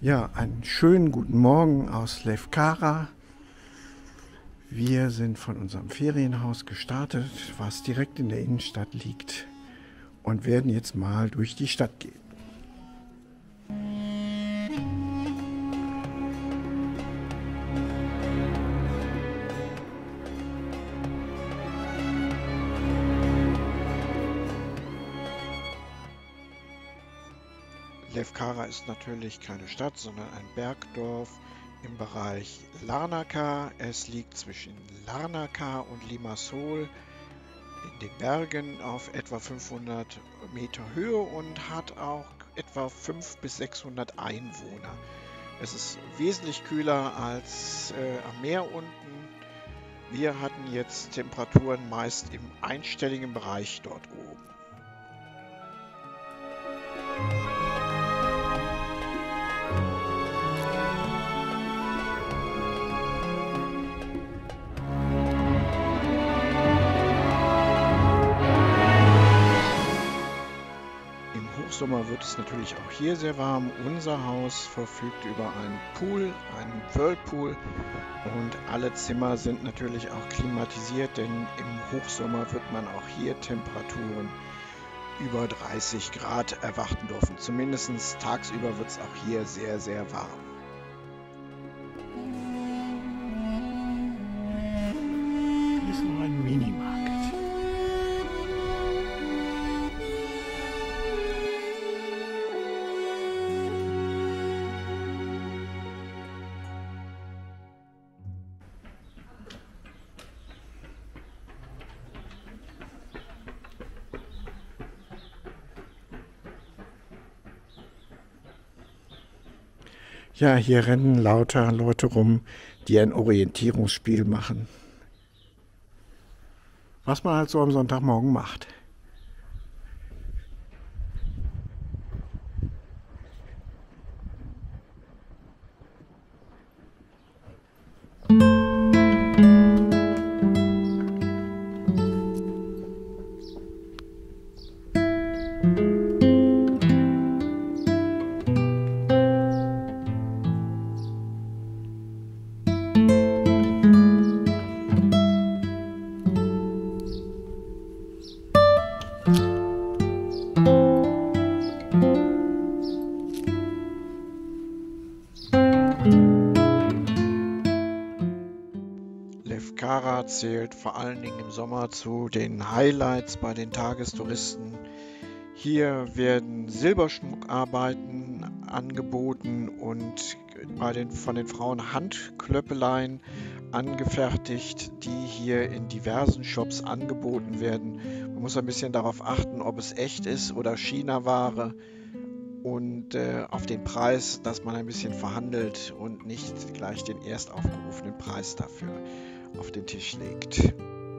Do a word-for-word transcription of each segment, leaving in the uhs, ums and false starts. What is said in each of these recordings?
Ja, einen schönen guten Morgen aus Lefkara. Wir sind von unserem Ferienhaus gestartet, was direkt in der Innenstadt liegt, und werden jetzt mal durch die Stadt gehen. Lefkara ist natürlich keine Stadt, sondern ein Bergdorf im Bereich Larnaca. Es liegt zwischen Larnaca und Limassol in den Bergen auf etwa fünfhundert Meter Höhe und hat auch etwa fünfhundert bis sechshundert Einwohner. Es ist wesentlich kühler als äh, am Meer unten. Wir hatten jetzt Temperaturen meist im einstelligen Bereich dort oben. Im Sommer wird es natürlich auch hier sehr warm. Unser Haus verfügt über einen Pool, einen Whirlpool, und alle Zimmer sind natürlich auch klimatisiert, denn im Hochsommer wird man auch hier Temperaturen über dreißig Grad erwarten dürfen. Zumindest tagsüber wird es auch hier sehr, sehr warm. Hier ist noch ein Minimarkt. Ja, hier rennen lauter Leute rum, die ein Orientierungsspiel machen. Was man halt so am Sonntagmorgen macht. Lefkara zählt vor allen Dingen im Sommer zu den Highlights bei den Tagestouristen. Hier werden Silberschmuckarbeiten angeboten und bei den, von den Frauen Handklöppeleien angefertigt, die hier in diversen Shops angeboten werden. Man muss ein bisschen darauf achten, ob es echt ist oder China-Ware, und äh, auf den Preis, dass man ein bisschen verhandelt und nicht gleich den erst aufgerufenen Preis dafür auf den Tisch legt.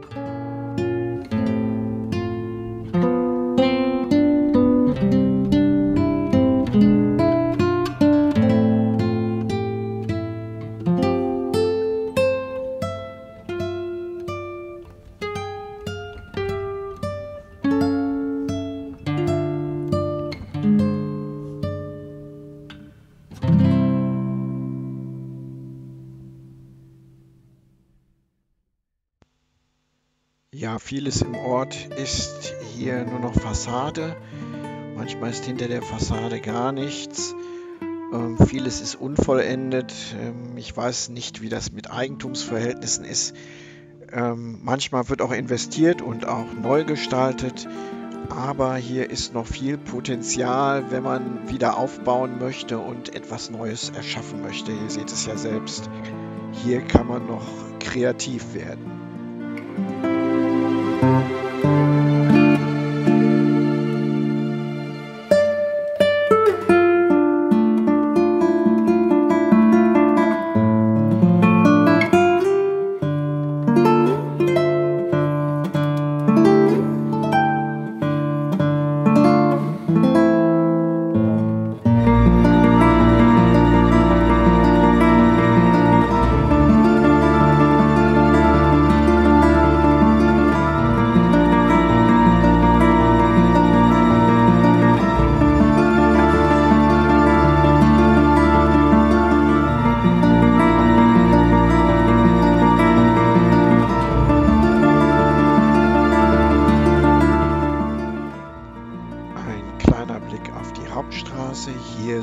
Ja, vieles im Ort ist hier nur noch Fassade. Manchmal ist hinter der Fassade gar nichts. Ähm, vieles ist unvollendet. Ähm, ich weiß nicht, wie das mit Eigentumsverhältnissen ist. Ähm, manchmal wird auch investiert und auch neu gestaltet. Aber hier ist noch viel Potenzial, wenn man wieder aufbauen möchte und etwas Neues erschaffen möchte. Ihr seht es ja selbst. Hier kann man noch kreativ werden.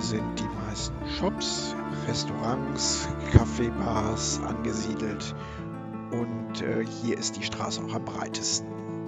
sind die meisten Shops, Restaurants, Kaffeebars angesiedelt und äh, hier ist die Straße auch am breitesten.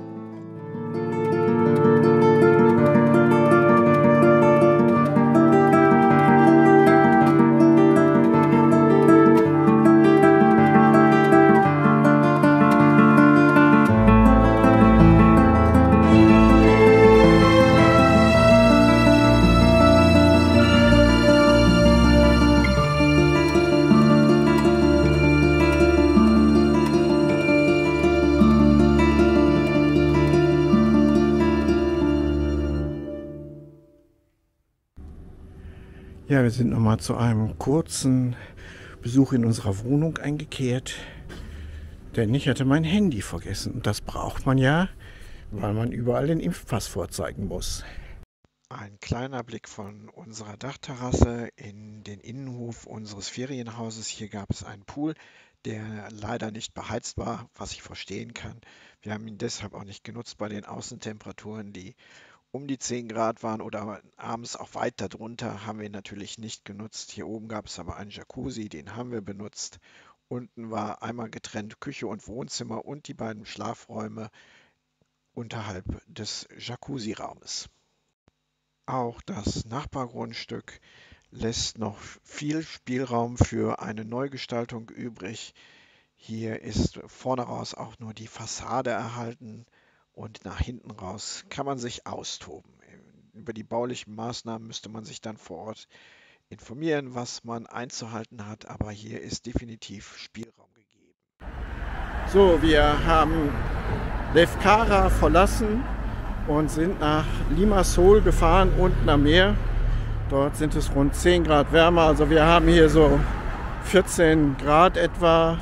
Ja, wir sind nochmal zu einem kurzen Besuch in unserer Wohnung eingekehrt, denn ich hatte mein Handy vergessen. Und das braucht man ja, weil man überall den Impfpass vorzeigen muss. Ein kleiner Blick von unserer Dachterrasse in den Innenhof unseres Ferienhauses. Hier gab es einen Pool, der leider nicht beheizt war, was ich verstehen kann. Wir haben ihn deshalb auch nicht genutzt bei den Außentemperaturen, die um die zehn Grad waren oder abends auch weit darunter, haben wir ihn natürlich nicht genutzt. Hier oben gab es aber einen Jacuzzi, den haben wir benutzt. Unten war einmal getrennt Küche und Wohnzimmer und die beiden Schlafräume unterhalb des Jacuzzi-Raumes. Auch das Nachbargrundstück lässt noch viel Spielraum für eine Neugestaltung übrig. Hier ist vorne raus auch nur die Fassade erhalten. Und nach hinten raus kann man sich austoben. Über die baulichen Maßnahmen müsste man sich dann vor Ort informieren, was man einzuhalten hat. Aber hier ist definitiv Spielraum gegeben. So, wir haben Lefkara verlassen und sind nach Limassol gefahren, unten am Meer. Dort sind es rund zehn Grad wärmer. Also wir haben hier so vierzehn Grad etwa.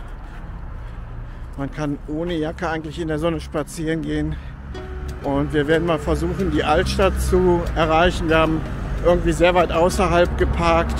Man kann ohne Jacke eigentlich in der Sonne spazieren gehen. Und wir werden mal versuchen, die Altstadt zu erreichen. Wir haben irgendwie sehr weit außerhalb geparkt.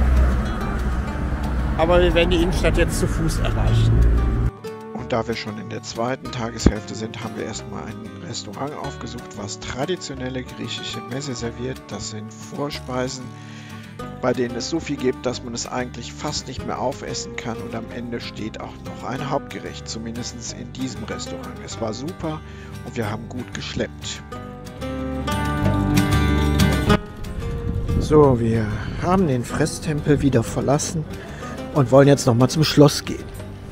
Aber wir werden die Innenstadt jetzt zu Fuß erreichen. Und da wir schon in der zweiten Tageshälfte sind, haben wir erstmal ein Restaurant aufgesucht, was traditionelle griechische Messe serviert. Das sind Vorspeisen, bei denen es so viel gibt, dass man es eigentlich fast nicht mehr aufessen kann und am Ende steht auch noch ein Hauptgericht, zumindest in diesem Restaurant. Es war super und wir haben gut geschleppt. So, wir haben den Fresstempel wieder verlassen und wollen jetzt nochmal zum Schloss gehen.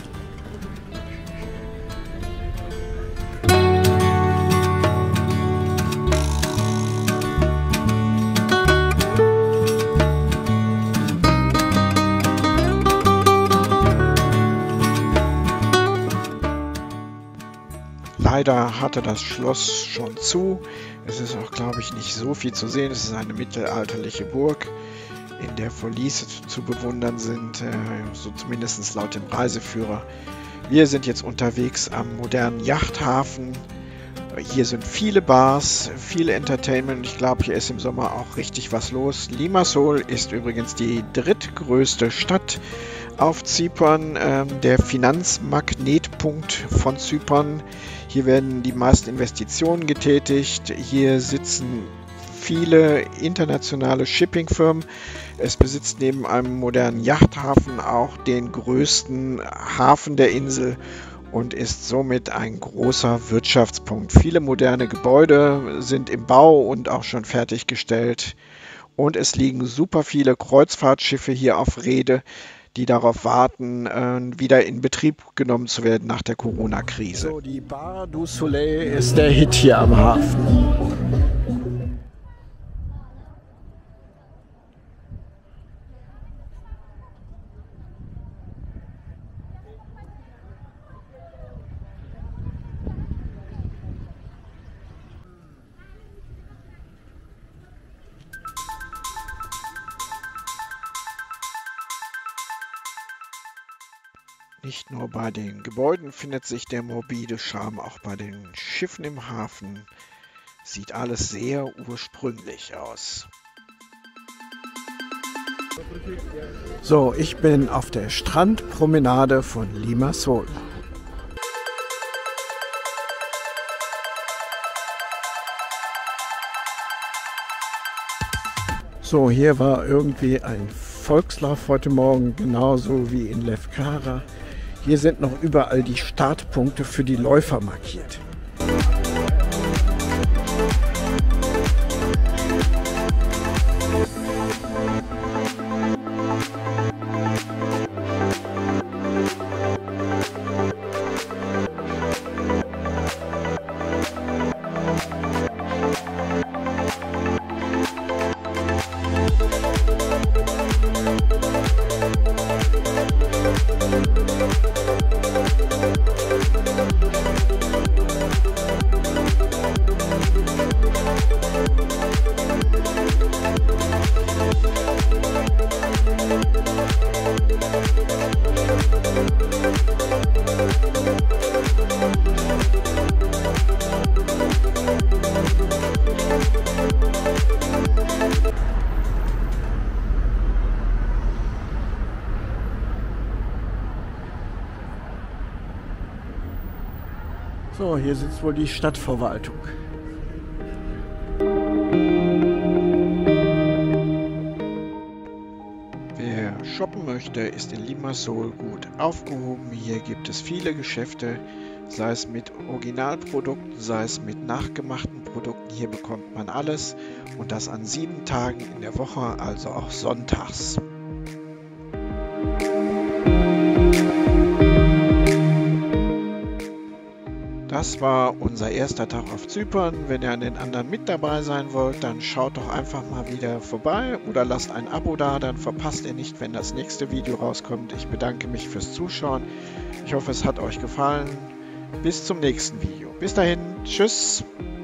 Leider hatte das Schloss schon zu. Es ist auch, glaube ich, nicht so viel zu sehen. Es ist eine mittelalterliche Burg, in der Verliese zu bewundern sind, äh, so zumindest laut dem Reiseführer. Wir sind jetzt unterwegs am modernen Yachthafen. Hier sind viele Bars, viel Entertainment. Ich glaube, hier ist im Sommer auch richtig was los. Limassol ist übrigens die drittgrößte Stadt auf Zypern, äh, der Finanzmagnetpunkt von Zypern. Hier werden die meisten Investitionen getätigt. Hier sitzen viele internationale Shippingfirmen. Es besitzt neben einem modernen Yachthafen auch den größten Hafen der Insel und ist somit ein großer Wirtschaftspunkt. Viele moderne Gebäude sind im Bau und auch schon fertiggestellt. Und es liegen super viele Kreuzfahrtschiffe hier auf Reede, die darauf warten, äh, wieder in Betrieb genommen zu werden nach der Corona-Krise. So, die Bar du Soleil ist der Hit hier am Hafen. Nicht nur bei den Gebäuden findet sich der morbide Charme, auch bei den Schiffen im Hafen sieht alles sehr ursprünglich aus. So, ich bin auf der Strandpromenade von Limassol. So, hier war irgendwie ein Volkslauf heute Morgen, genauso wie in Lefkara. Hier sind noch überall die Startpunkte für die Läufer markiert. So, hier sitzt wohl die Stadtverwaltung. Wer shoppen möchte, ist in Limassol gut aufgehoben. Hier gibt es viele Geschäfte, sei es mit Originalprodukten, sei es mit nachgemachten Produkten. Hier bekommt man alles und das an sieben Tagen in der Woche, also auch sonntags. Das war unser erster Tag auf Zypern. Wenn ihr an den anderen mit dabei sein wollt, dann schaut doch einfach mal wieder vorbei oder lasst ein Abo da, dann verpasst ihr nicht, wenn das nächste Video rauskommt. Ich bedanke mich fürs Zuschauen. Ich hoffe, es hat euch gefallen. Bis zum nächsten Video. Bis dahin, tschüss!